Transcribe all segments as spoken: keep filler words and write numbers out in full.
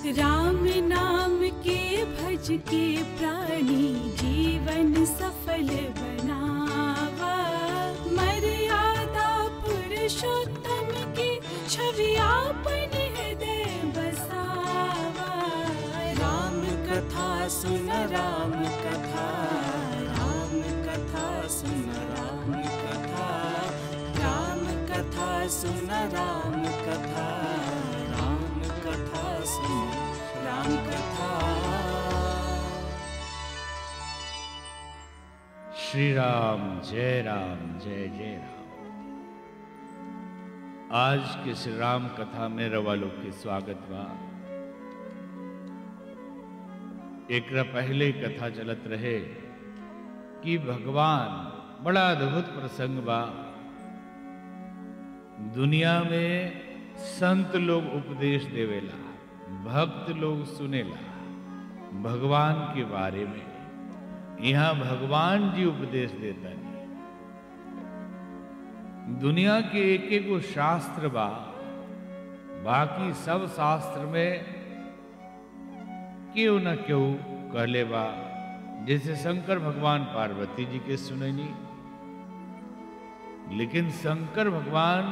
राम नाम के भज के प्राणी जीवन सफल बनावा। मर्यादा पुरुषोत्तम की छवि आपन हृदय बसावा। राम कथा सुन राम कथा, राम कथा सुन राम कथा, राम कथा सुन राम कथा, राम कथा सुन राम कथा। श्री राम जय राम जय जय राम। आज के श्री राम कथा में रवा लोग के स्वागत बा। एक पहले कथा चलत रहे कि भगवान बड़ा अद्भुत प्रसंग बा। दुनिया में संत लोग उपदेश देवेला, भक्त लोग सुनेला भगवान के बारे में। यहाँ भगवान जी उपदेश देता नहीं। दुनिया के एक एक गो शास्त्र बा, बाकी सब शास्त्र में क्यों न क्यों कहले बा। जैसे शंकर भगवान पार्वती जी के सुननी, लेकिन शंकर भगवान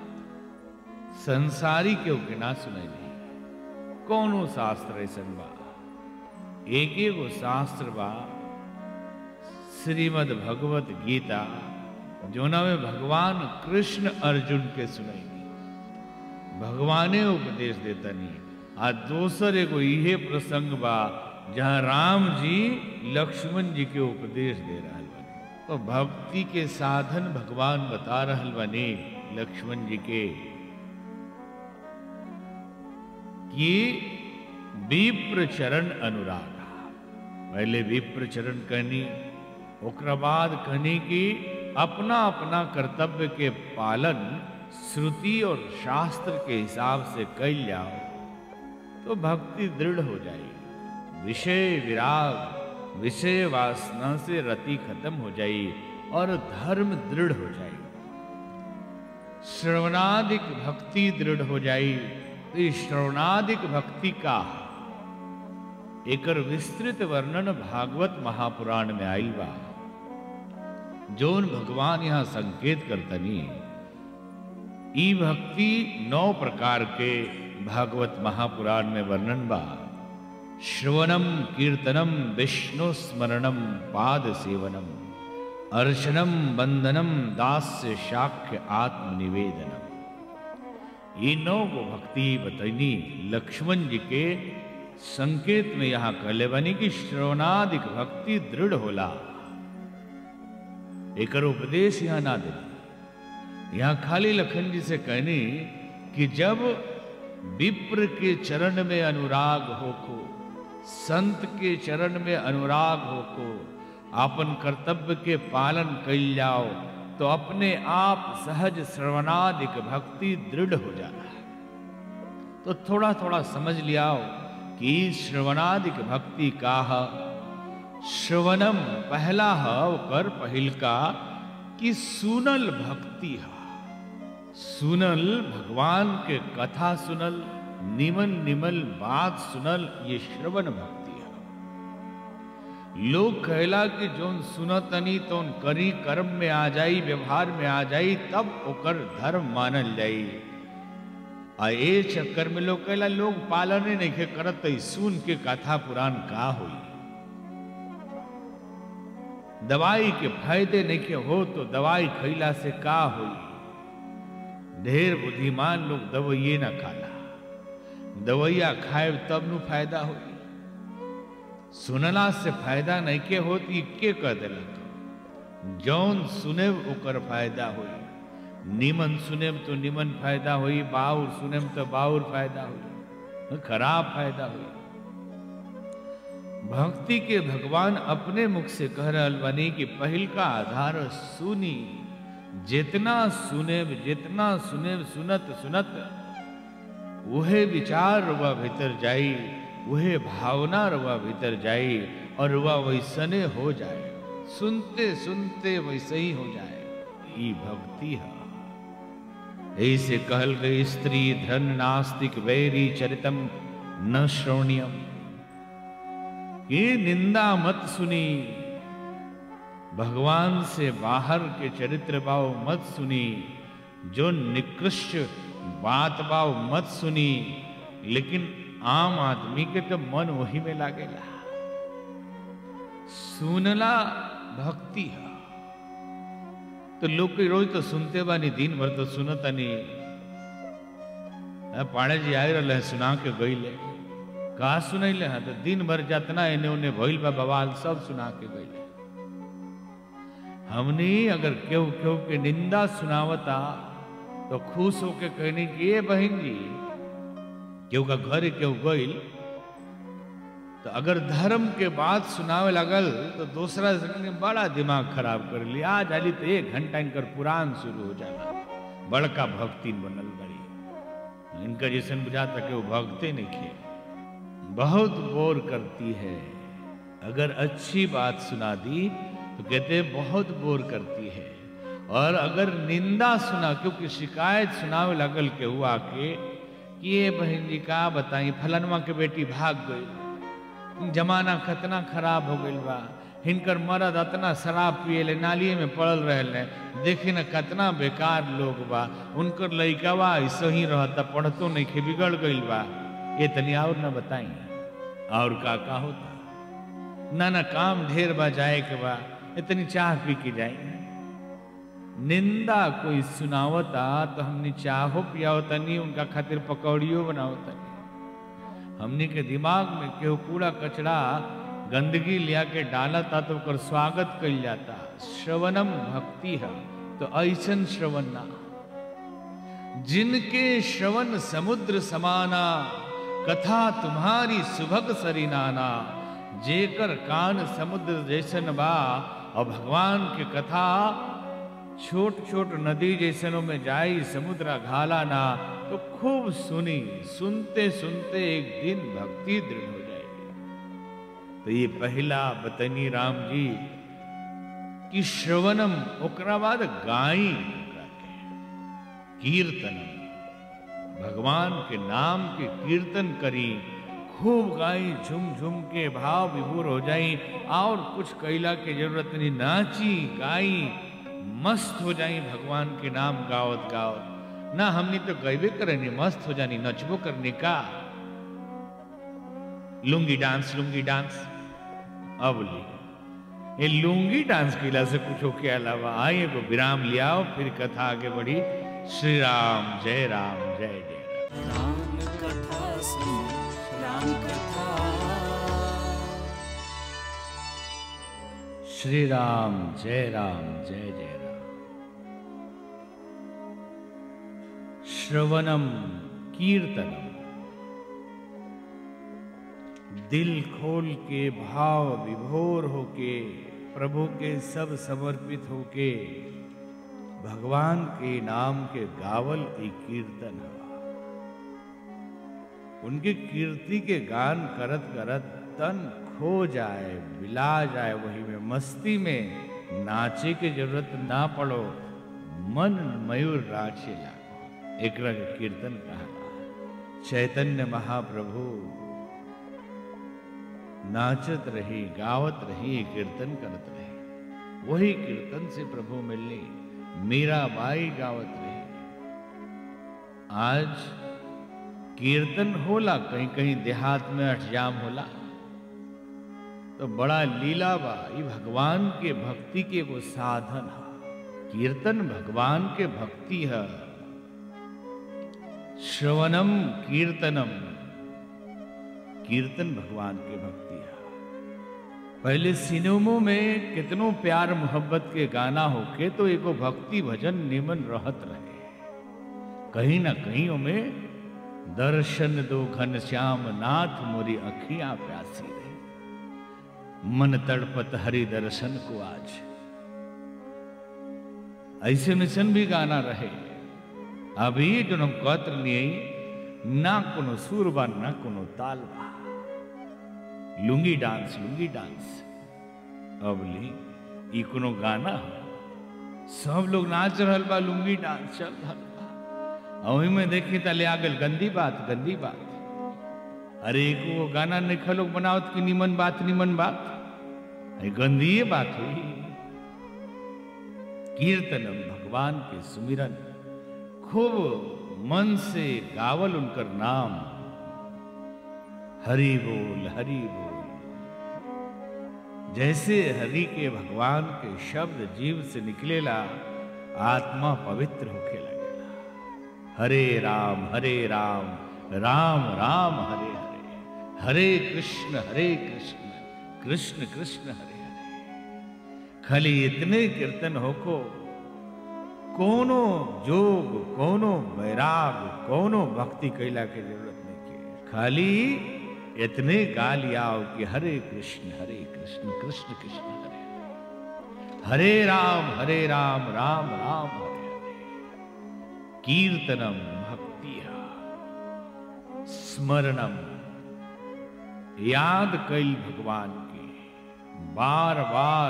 संसारी क्यों के ना सुननी। कौनो शास्त्र ऐसन बा, एक एक गो शास्त्र बा श्रीमद् भगवत गीता, जोना में भगवान कृष्ण अर्जुन के सुनाई। भगवाने उपदेश देता नहीं। आ दोसर एगो इहे प्रसंग बा जहां राम जी लक्ष्मण जी के उपदेश दे रहा बने। तो भक्ति के साधन भगवान बता रहल बने लक्ष्मण जी के कि विप्र चरण अनुराग। पहले विप्र चरण कहनी, ओकरा बाद कहनी कि अपना अपना कर्तव्य के पालन श्रुति और शास्त्र के हिसाब से कैल जाओ तो भक्ति दृढ़ हो जाएगी। विषय विराग, विषय वासना से रति खत्म हो जाएगी और धर्म दृढ़ हो जाएगी। श्रवणादिक भक्ति दृढ़ हो जाएगी। तो इस श्रवणादिक भक्ति का एकर विस्तृत वर्णन भागवत महापुराण में आइल बा। जोन भगवान यहाँ संकेत करतनी, ई भक्ति नौ प्रकार के भागवत महापुराण में वर्णन बा। श्रवणम कीर्तनम विष्णु स्मरणम पाद सेवनम अर्चनम वंदनम दास्य शाक्य आत्मनिवेदनम। ये नौ को भक्ति बतैनी लक्ष्मण जी के संकेत में यहाँ कहले बनी कि श्रवणादिक भक्ति दृढ़ होला। एक उपदेश यहाँ ना दे, यहाँ खाली लखन जी से कहनी कि जब विप्र के चरण में अनुराग होको, संत के चरण में अनुराग होको, अपन कर्तव्य के पालन कैल जाओ तो अपने आप सहज श्रवणादिक भक्ति दृढ़ हो जाना है। तो थोड़ा थोड़ा समझ लियाओ कि श्रवणादिक भक्ति का है। श्रवणम पहला है ओकर पहिल का कि सुनल भक्ति है। सुनल भगवान के कथा सुनल, निमन निमन बात सुनल, ये श्रवण भक्ति है। लोग कहला कि जोन सुनतनी तो करी कर्म में आ जाई, व्यवहार में आ जाई, तब ओकर धर्म मानल जाई। आ ए चक्कर में लोग कहला लोग पालने नहीं करत, सुन के कथा पुराण का हुई। दवाई के फायदे नहीं हो तो दवाई खैला से का हुई। ढेर बुद्धिमान लोग दवाइये ना खाला, दवाइया खाए तब नु फायदा हुई। सुनला से फायदा नहीं के होती के कह दिलक, जौन सुने ओकर फायदा हुई। निमन सुने तो निमन फायदा हुई, बाउर सुने तो बाउर फायदा हुई, खराब फायदा हुई। भक्ति के भगवान अपने मुख से कह रहा बनी कि पहिल का आधार सुनी। जितना सुने जितना सुने सुनत सुनत वहे विचार रुआ भीतर जाई, वहे भावना रुआ भीतर जाई और वह वैसने हो जाए। सुनते सुनते वैसे ही हो जाए। ये भक्ति है। ऐसे कहल गई स्त्री धन नास्तिक वैरी चरितम न श्रवणीयम, ये निंदा मत सुनी, भगवान से बाहर के चरित्र भाव मत सुनी, जो निकृष्ट बात भाव मत सुनी, लेकिन आम आदमी के तो मन वही में लागेला। सुनला भक्ति है तो लोग के रोज तो सुनते बानी, दिन भर तो सुनता नहीं। पाड़े जी आए रहे सुना के गईले, का सुनैले है तो दिन भर जतना एने ओने भइल बा बवाल सब सुना के गईले। हमने अगर केहू केहू के निंदा सुनावता तो खुश होके कहने की ये बहन जी, केहू का घर केहू गईल तो अगर धर्म के बात सुनावे लगल तो दूसरा ने बड़ा दिमाग खराब कर लिया। आज आली तो एक घंटा इनकर पुराण शुरू हो जाला, बड़का भक्ति बनल बड़ी। इनका जैसे बुझाता कि वो भक्ति नहीं खे, बहुत बोर करती है। अगर अच्छी बात सुना दी तो कहते बहुत बोर करती है, और अगर निंदा सुना, क्योंकि शिकायत सुनावे लगल के हुआ के कि ये बहन जी का बताई फलनवा के बेटी भाग गई, जमाना कितना खराब हो गई बा, हिनकर मर्द अतना शराब पिए नालिए में पड़ल रहे, देखी न कितना बेकार लोग बा, उनकर लइकावा ऐसे ही रहता, पढ़तो नहीं खे, बिगड़ गई बा। ये तनी और न बताई और का का होता, ना ना काम ढेर बा जाए के बा, इतनी चाह पी के जाए। निंदा कोई सुनावता तो हमने चाहो पियाओ तनी, उनका खातिर पकौड़ियों बनाओ तनी। हमने के दिमाग में केहू कूड़ा कचरा गंदगी लिया के डालता तो ओकर स्वागत कल जाता। श्रवणम भक्ति है तो ऐसन श्रवण ना, जिनके श्रवण समुद्र समाना, कथा तुम्हारी सुभग सरिनाना। जेकर कान समुद्र जैसन बा और भगवान के कथा छोट छोट नदी जैसनों में जाई, समुद्र घाला ना, तो खूब सुनी, सुनते सुनते एक दिन भक्ति दृढ़ हो जाएगी। तो ये पहला बतनी राम जी कि श्रवणम, ओकरा बाद गाई, कीर्तनम, भगवान के नाम के कीर्तन करी, खूब गाई, झुम झुम के भाव विभोर हो जाई, और कुछ कैला की जरूरत नहीं, नाची गाई, मस्त हो जाई भगवान के नाम गावत गावत। ना हमने तो गईबे करनी, मस्त हो जानी, नचबो करने का। लुंगी डांस, लुंगी डांस, अब ली ये लुंगी डांस किला से कुछ के अलावा आइए को विराम लियाओ, फिर कथा आगे बढ़ी। श्री राम जय राम जय जय राम। राम कथा सुन, राम कथा। श्री राम जय राम जय जय राम। श्रवणम कीर्तनम, दिल खोल के भाव विभोर होके प्रभु के सब समर्पित होके भगवान के नाम के गावल एक कीर्तन हवा। उनके कीर्ति के गान करत करत तन खो जाए, बिला जाए, वही में मस्ती में नाचे की जरूरत ना पड़ो, मन मयूर राचे लागो। एक रंग कीर्तन कहा। चैतन्य महाप्रभु नाचत रही, गावत रही, कीर्तन करत रही। वही कीर्तन से प्रभु मिलनी, मीराबाई गावत रही। आज कीर्तन होला, कहीं कहीं देहात में अठजाम होला, तो बड़ा लीला बा। ये भगवान के भक्ति के वो साधन है। कीर्तन भगवान के भक्ति है। श्रवणम कीर्तनम, कीर्तन भगवान के भक्ति है। पहले सिनेमों में कितनों प्यार मोहब्बत के गाना होके तो एगो भक्ति भजन निमन रहत रहे। कहीं ना कहीं में दर्शन दो घनश्याम नाथ मोरी अखियां प्यासी रहे, मन तड़पत हरि दर्शन को आज। ऐसे मिशन भी गाना रहे। अभी जो हम कत्र नहीं, ना कोनो सुर बा ना कोनो ताल बा। लुंगी डांस, लुंगी डांस, अब ली ई कोनो गाना हो, सब लोग नाच रहल बा, लुंगी डांस चल रहा बा। वही में देखी तले आ गल गंदी बात, गंदी बात। अरे को गाना निखा लोग बनावत की निमन बात निमन बात, गंदी बात हुई। कीर्तनम भगवान के सुमिरन, खूब मन से गावल उनकर नाम, हरि बोल हरि बोल। जैसे हरि के भगवान के शब्द जीव से निकलेला, आत्मा पवित्र होके लगेला। हरे राम हरे राम राम राम हरे हरे, हरे कृष्ण हरे कृष्ण कृष्ण कृष्ण हरे हरे। खाली इतने कीर्तन होको, कोनो जोग कोनो वैराग कोनो भक्ति कैला के जरूरत नहीं के, खाली इतने गा लियाओ कि हरे कृष्ण हरे कृष्ण कृष्ण कृष्ण हरे हरे, हरे राम हरे राम राम राम हरे हरे। कीर्तनम भक्तिया स्मरणम, याद कैल भगवान के बार बार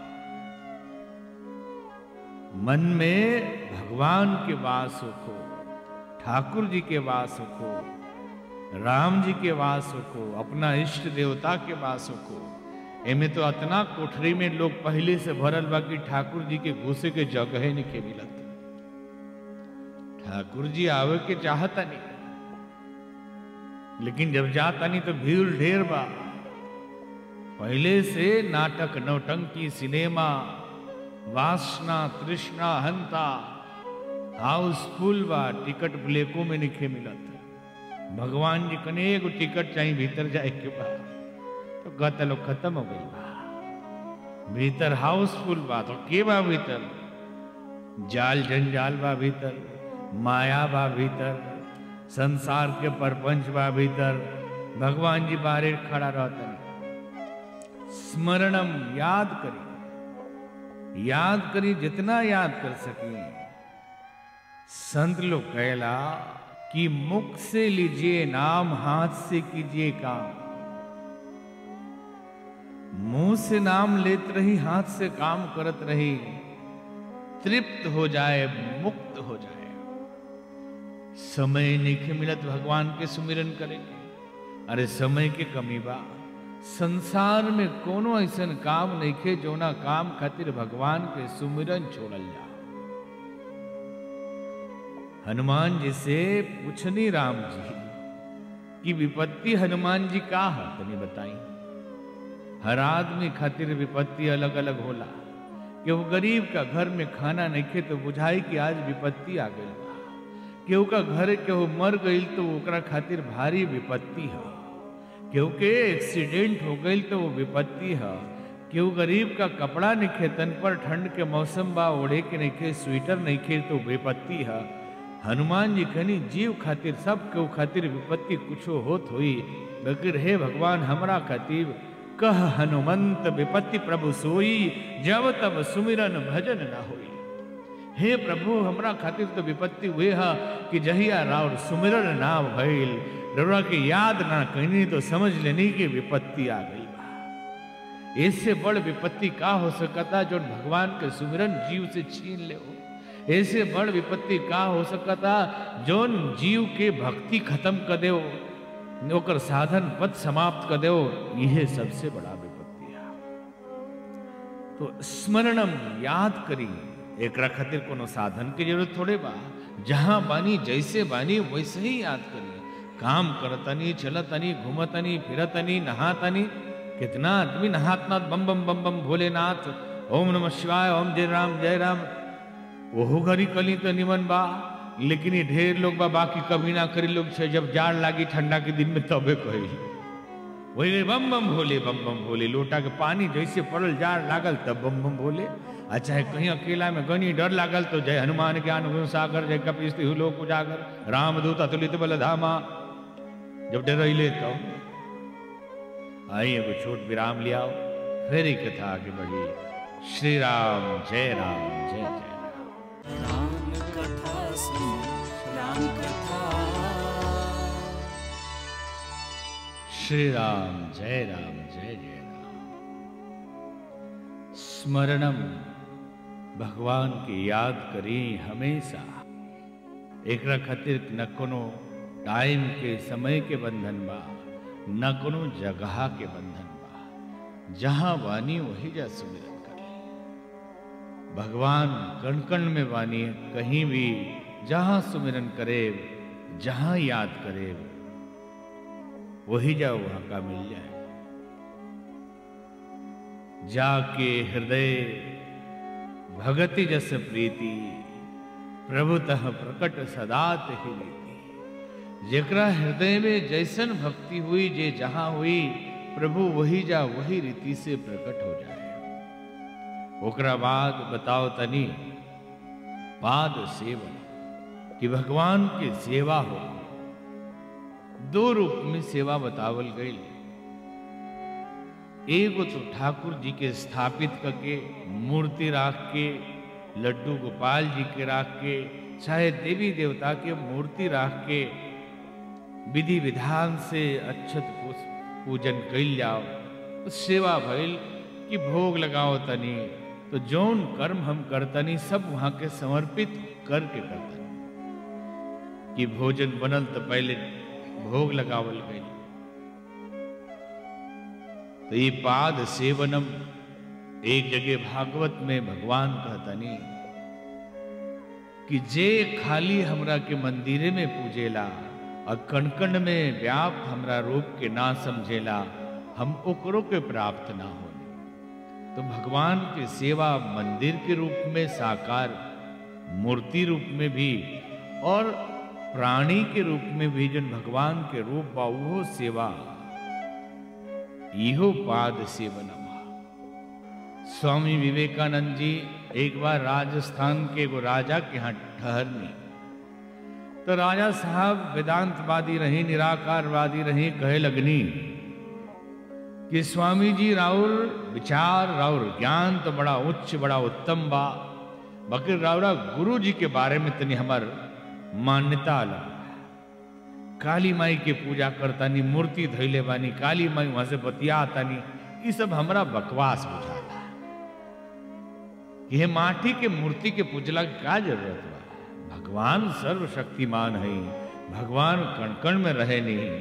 मन में भगवान के वास हो, ठाकुर जी के वास हो, राम जी के वास को, अपना इष्ट देवता के वास को। एमे तो अतना कोठरी में लोग पहले से भरल बा कि ठाकुर जी के घुसे के जगह नहीं के मिलत। ठाकुर जी आवे के चाहता नहीं, लेकिन जब जाता नहीं तो भीड़ ढेर बा। पहले से नाटक नौटंकी सिनेमा वासना तृष्णा हंता हाउसफुल बा, टिकट ब्लैकों में नहीं मिलत। भगवान जी कने एगो टिकट चाहिए भीतर जाए के बाद, तो कहता लोग खत्म हो गई बा। भीतर हाउसफुल बा तो के बा भीतर, जाल जंजाल बा भीतर, माया बा भीतर, संसार के परपंच बा भीतर। भगवान जी बाहर खड़ा रहता। स्मरणम, याद करी याद करी जितना याद कर सके। संत लोग कहला कि मुख से लीजिए नाम, हाथ से कीजिए काम। मुंह से नाम लेत रही, हाथ से काम करत रही, तृप्त हो जाए, मुक्त हो जाए। समय नहीं मिलत भगवान के सुमिरन करेंगे। अरे समय के कमी बा। संसार में कोनो ऐसन काम नहीं खे जो ना काम खातिर भगवान के सुमिरन छोड़ल जा। हनुमान जी से पूछनी राम जी कि विपत्ति हनुमान जी का है, तनी बताई। हर आदमी खातिर विपत्ति अलग अलग होला। केहू गरीब का घर में खाना नहीं खे तो बुझाई कि आज विपत्ति आ गई बा। केहू का घर केहू मर गई तो ओकरा खातिर भारी विपत्ति है। केहू के एक्सीडेंट हो गई तो वो विपत्ति है। केहू गरीब का कपड़ा नहीं खे, तन पर ठंड के मौसम बा, ओढ़े के नहीं खे, स्वेटर नहीं खे तो विपत्ति है। हनुमान जी कहनी जीव खातिर सब केहू खातिर विपत्ति कुछो होत हुई, लेकिन हे भगवान हमरा खातिर कह हनुमंत विपत्ति प्रभु सोई, जब तब सुमिरन भजन ना होई। हे प्रभु हमरा खातिर तो विपत्ति हुए है कि जहिया राउर सुमिरन ना भइल, रउरा के याद ना कहनी तो समझ लेनी कि विपत्ति आ गई बा। इससे बड़ विपत्ति का हो सकता जो भगवान के सुमिरन जीव से छीन ले हो। ऐसे बड़ विपत्ति का हो सकता जोन जीव के भक्ति खत्म कर दे, ओकर साधन पद समाप्त कर दे। यह सबसे बड़ा विपत्ति है। तो स्मरणम, याद करी। एक खातिर कोनो साधन की जरूरत थोड़े बा। जहां बानी जैसे बानी वैसे ही याद करी। काम करतनी, चलतनी, घूमतनी, फिरतनी, नहातनी। कितना आदमी नहात नाथ बम बम बम बम भोलेनाथ, ओम नमः शिवाय, ओम जय राम जय राम, ओहो घरी कली तो निमन बा। लेकिन ये ढेर लोग बा बाकी कभी ना करी लोग छे। जब जाड़ लागी ठंडा के दिन में तबे कही वही बम बम भोले बम बम भोले। लोटा के पानी जैसे पड़ल, जाड़ लागल तब बम बम भोले। अच्छा कहीं अकेला में गनी डर लागल तो जय हनुमान ज्ञान गुण सागर, जय कपीस लोक उजागर, रामदूत अतुलित बल धामा। जब डरैले तो आई एगो छोट विराम लियाओ, फिर ही कथा आगे बढ़ी। श्री राम जय राम जय जय राम। राम कथा सुनो, राम कथा। श्री राम जय राम जय जय राम। स्मरणम, भगवान की याद करी हमेशा। एकरा खातिर न कोनो टाइम के समय के बंधन बा, न कोनो जगह के बंधन बा, जहां वानी वही जा सुमिरन कर ले। भगवान कण कण में वानी, कहीं भी जहां सुमिरन करे, जहां याद करे, वही जा वहां का मिल जाए। जाके हृदय भगति जस प्रीति, प्रभुतः प्रकट सदात ही रीति। जेकरा हृदय में जैसन भक्ति हुई, जे जहां हुई, प्रभु वही जा वही रीति से प्रकट हो जाए। ओकरा बाद बताओ तनी पाद सेवन, कि भगवान की सेवा हो। दो रूप में सेवा बतावल गई। एगो तो ठाकुर जी के स्थापित करके, मूर्ति राख के, लड्डू गोपाल जी के राख के, चाहे देवी देवता के मूर्ति राख के विधि विधान से अक्षत पूजन कैल जाओ, तो सेवा भइल। कि भोग लगाओ तनी, तो जौन कर्म हम करतनी सब वहां के समर्पित करके करतनी। कि भोजन बनल तो पहले भोग लगावल गई। तो ये पाद सेवनम, एक जगह भागवत में भगवान कहतनी कि जे खाली हमरा के मंदिरे में पूजेला और कण कण में व्याप्त हमरा रूप के ना समझेला, हम ओकरो के प्राप्त ना हो। तो भगवान की सेवा मंदिर के रूप में, साकार मूर्ति रूप में भी, और प्राणी के रूप में भी जन भगवान के रूप बा वो सेवा, इहो पाद सेवन। स्वामी विवेकानंद जी एक बार राजस्थान के एगो राजा के यहाँ ठहरनी, तो राजा साहब वेदांतवादी रही, निराकारवादी रही। कहे लगनी कि स्वामी जी राउर विचार, राउर ज्ञान तो बड़ा उच्च, बड़ा उत्तम बा, बाकी राउरा गुरु जी के बारे में तनी हमार मान्यता अलग। काली माई के पूजा करतानी, मूर्ति धैले बानी, काली माई वहां से बतियातानी, ये सब हमरा बकवास बुझाता। यह माटी के मूर्ति के पूजला की का जरूरत बा? भगवान सर्वशक्तिमान है, भगवान कण कण में रहे नहीं।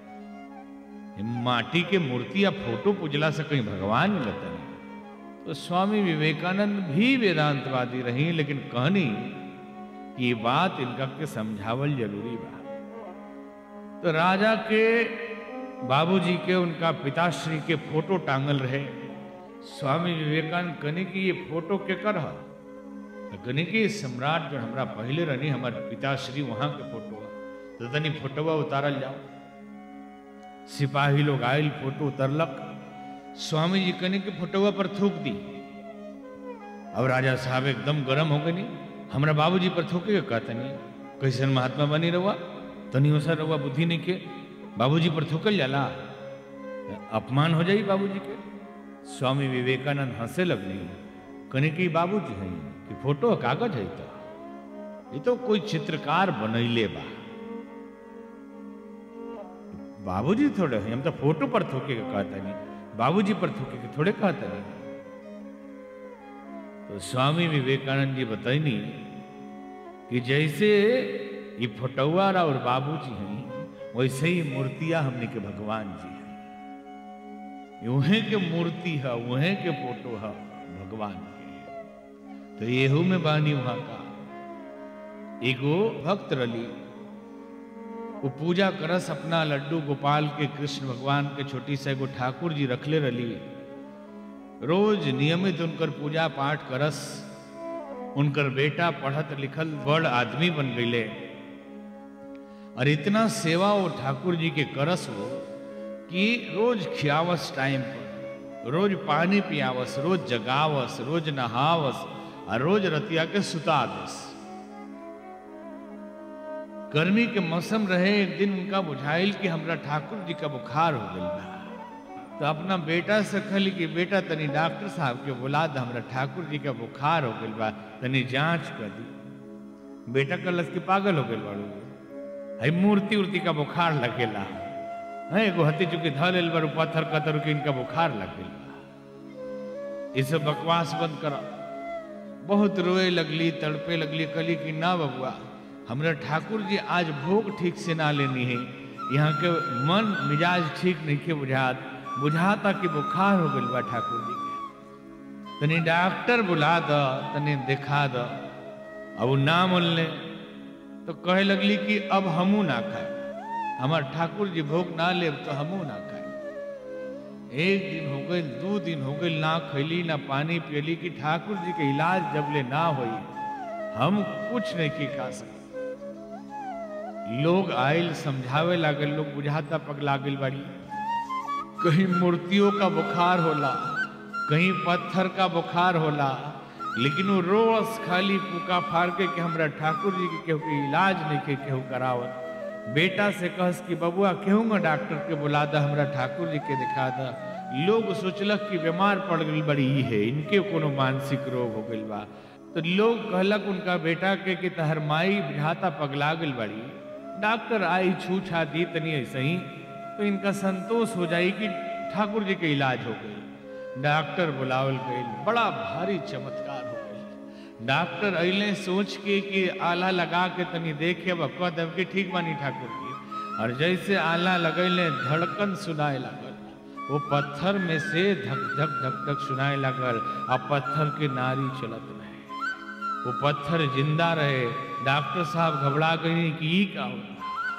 माटी के मूर्ति या फोटो पूजला से कहीं भगवान मिलता नहीं। तो स्वामी विवेकानंद भी वेदांतवादी रही, लेकिन कहनी कि बात इनका के समझावल जरूरी बा। तो राजा के बाबूजी के, उनका पिताश्री के फोटो टांगल रहे। स्वामी विवेकानंद कहने की ये फोटो के कर है, कहने की सम्राट जो हमरा पहले रहनी, हमारे पिताश्री वहां के फोटो है, तो तनी फोटोवा उतारल जाओ। सिपाही लोग आयल, फोटो उतरलक। स्वामी जी कहने की फोटोवा पर थूक दी। अब राजा साहब एकदम गरम हो गए, हमरा बाबूजी पर थूके का तनी कैसन महात्मा बनी रहुआ, तनी ओसा रहुआ बुद्धि नहीं के बाबूजी पर थूकल जाला, अपमान हो जाई बाबूजी के। स्वामी विवेकानंद हंसे लगनी, कहने की बाबूजी है कि फोटो कागज है, तो ये तो कोई चित्रकार बनैले बा, बाबूजी थोड़े हैं, हम तो फोटो पर थूके का कहता नहीं, बाबूजी पर थूके के थोड़े कहता नहीं। तो स्वामी विवेकानंद जी बताइनी कि जैसे ये फोटोवा और बाबूजी हैं, वैसे ही मूर्तियां हमने के भगवान जी हैं। उहे के मूर्ति है, उहे के फोटो है भगवान के। तो येहू में बानी वहां का एगो भक्त रली, वो पूजा करस अपना लड्डू गोपाल के, कृष्ण भगवान के छोटी सा एगो ठाकुर जी रखले रली। रोज नियमित उनकर पूजा पाठ करस। उनकर बेटा पढ़त लिखल बड़ आदमी बन गईले, और इतना सेवा वो ठाकुर जी के करस हो कि रोज खियावस टाइम पर, रोज पानी पियावस, रोज जगावस, रोज नहावस, और रोज रतिया के सुता देस। गर्मी के मौसम रहे, एक दिन उनका बुझाइल कि हमरा ठाकुर जी का बुखार हो गई बा। तो अपना बेटा से कहली कि बेटा तनी डॉक्टर साहब के बुला द, हमरा ठाकुर जी का बुखार हो गई बा, तनी जांच कर दी। बेटा कहलस कि पागल हो गई बाड़ू, है मूर्ति उर्ति का बुखार लगेला है, एगो हती चुकी ध लेल बारू पत्थर कतर के इनका बुखार लग गई बा, इसे बकवास बंद करा। बहुत रोए लगली, तड़पे लगली, कहली कि ना बबुआ, हमरा ठाकुर जी आज भोग ठीक से ना लेनी है, यहाँ के मन मिजाज ठीक नहीं के बुझात बुझाता कि बुखार हो गई बा ठाकुर जी के। तनी डॉक्टर बुला द, तनी दिखा द। अब ना बोलने तो कहे लगली कि अब हमू ना खाए, हमार ठाकुर जी भोग ना ले तो हमू ना खाए। एक दिन हो गए, दो दिन हो गए, ना खैली ना पानी पियली कि ठाकुर जी के इलाज जब ले ना होई हम कुछ नहीं की खा सके। लोग आयल समझावे लागल, लोग बुझाता पगला गइल बाड़ी। कहीं मूर्तियों का बुखार होला, कहीं पत्थर का बुखार होला, लेकिन वो रोज खाली पुका फाड़ के कि हमरा ठाकुर जी के केहू के इलाज नहीं के केहू करावत। बेटा से कहस कि बबुआ केहूँगा डॉक्टर के बुला दा, हमरा ठाकुर जी के दिखा दा। लोग सोचलक कि बीमार पड़ गई बड़ी ही है, इनके कोनो मानसिक रोग हो गइल बा। तो लोग कहलक उनका बेटा के कि तहर माई बुझाता पगला गइल बड़ी, डॉक्टर आई छू छा दी तनी ऐसे ही तो इनका संतोष हो जाई कि ठाकुर जी के इलाज हो गई। डॉक्टर बुलावल गई, बड़ा भारी चमत्कार हो गई। डॉक्टर अइले सोच के कि आला लगा के तनी देखे कह देव कि ठीक बानी ठाकुर जी, और जैसे आला लगैले धड़कन सुनाए लगल, वो पत्थर में से धक धक धक धक सुनाए लगल, अब पत्थर के नारी चलत रहे, वो पत्थर जिंदा रहे। डॉक्टर साहब घबरा गए कि ये क्या होता।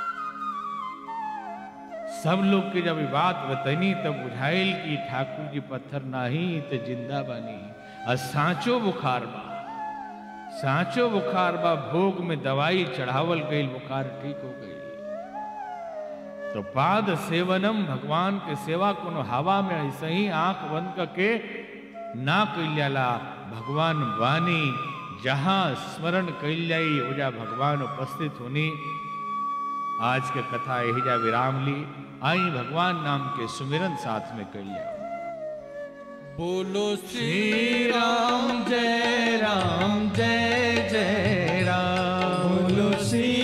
सब लोग के जब बात बतनी तब बुझाइल कि ठाकुर जी पत्थर नाही तो जिंदा बानी, और सांचो बुखार बा, सांचो बुखार बा। भोग में दवाई चढ़ावल गई, बुखार ठीक हो गई। तो पाद सेवनम, भगवान के सेवा कोनो हवा में ऐसे ही आंख बंद करके ना कइल जाला। भगवान वानी जहां स्मरण कइल जाई ओजा भगवान उपस्थित होनी। आज के कथा यही जा विराम ली। आई भगवान नाम के सुमिरन साथ में कइल जाओ। बोलो श्री राम जय राम जय जय राम, बोलो श्री